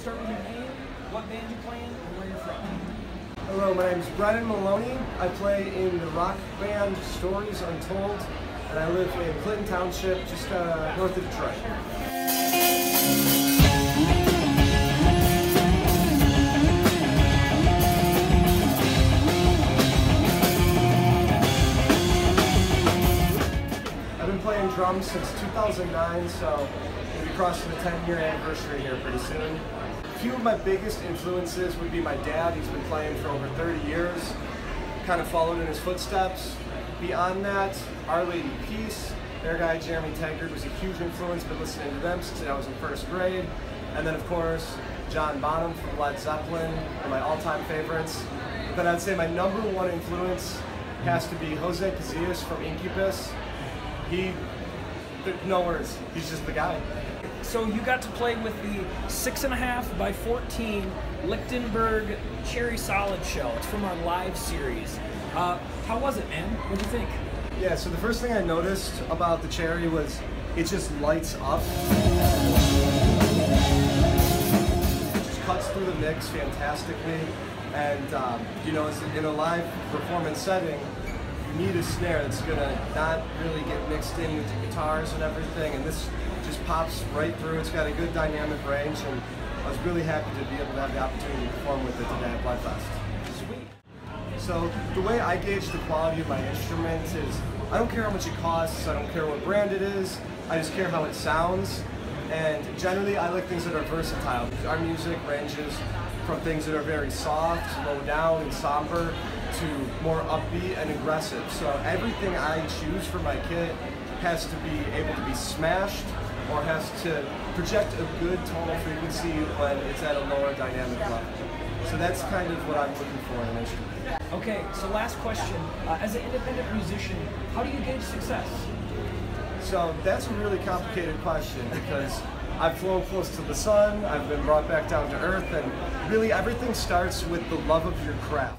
start with your name, what band you play in, and where you're from. Hello, my name is Brennan Maloney. I play in the rock band Stories Untold, and I live in Clinton Township, just north of Detroit. I've been playing drums since 2009, so we'll be crossing the 10-year anniversary here pretty soon. A few of my biggest influences would be my dad. He's been playing for over 30 years, kind of followed in his footsteps. Beyond that, Our Lady Peace, their guy Jeremy Taggart was a huge influence. Been listening to them since I was in first grade. And then of course, John Bonham from Led Zeppelin, one of my all-time favorites. But I'd say my number one influence has to be Jose Casillas from Incubus. No words, he's just the guy. So you got to play with the 6.5 by 14 Lichtenberg Cherry Solid show. It's from our live series. How was it, man? What'd you think? Yeah, so the first thing I noticed about the Cherry was it just lights up. It just cuts through the mix fantastically. And, you know, in a live performance setting, you need a snare that's gonna not really get mixed in with the guitars and everything. And this just pops right through. It's got a good dynamic range, and I was really happy to be able to have the opportunity to perform with it today at Bloodfest. Sweet. So the way I gauge the quality of my instrument is I don't care how much it costs, I don't care what brand it is, I just care how it sounds. And generally I like things that are versatile. Our music ranges from things that are very soft, low down and somber, to more upbeat and aggressive. So everything I choose for my kit has to be able to be smashed or has to project a good tonal frequency when it's at a lower dynamic level. So that's kind of what I'm looking for in an instrument. Okay, so last question. As an independent musician, how do you gauge success? So that's a really complicated question because I've flown close to the sun, I've been brought back down to earth, and really everything starts with the love of your craft.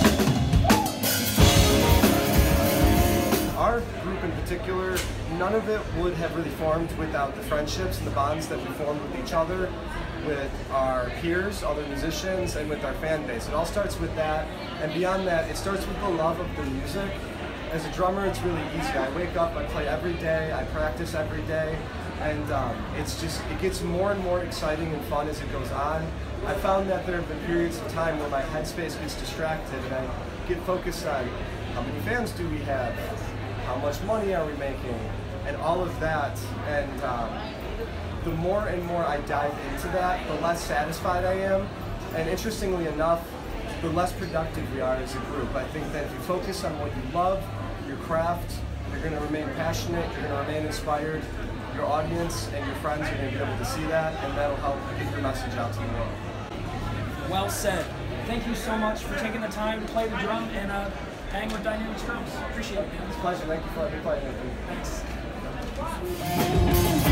Our group in particular, none of it would have really formed without the friendships and the bonds that we formed with each other, with our peers, other musicians, and with our fan base. It all starts with that, and beyond that, it starts with the love of the music. As a drummer, it's really easy. I wake up, I play every day, I practice every day, and it gets more and more exciting and fun as it goes on. I found that there have been periods of time where my headspace gets distracted and I get focused on how many fans do we have, how much money are we making, and all of that. And the more and more I dive into that, the less satisfied I am. And interestingly enough, the less productive we are as a group. I think that if you focus on what you love, your craft, you're going to remain passionate, you're going to remain inspired. Your audience and your friends are going to be able to see that, and that'll help get your message out to the world. Well said. Thank you so much for taking the time to play the drum and hang with Dynamic Drums. Appreciate it, man. It's a pleasure. Thank you for letting me play. Thanks.